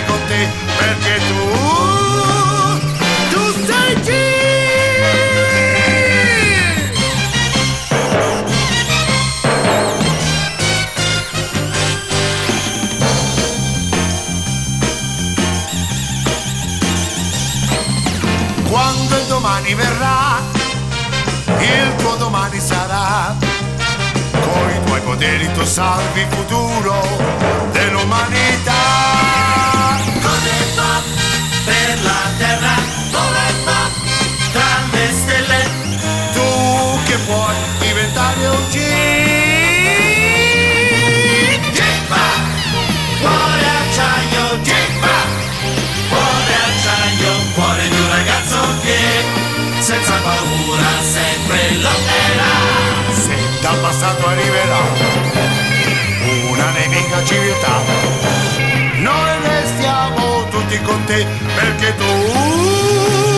tutti con te, perché tu sei G. Quando il domani verrà, il tuo domani sarà. Con i tuoi poteri tu salvi il futuro dell'umanità. Come fa per la terra, come fa tra le stelle, Tu che puoi diventare un G. Gippa, cuore acciaio, Gippa, cuore acciaio, cuore di un ragazzo che senza paura sempre lotterà. Se dal passato arriverà una nemica civiltà, noi restiamo tutti con te, perché tu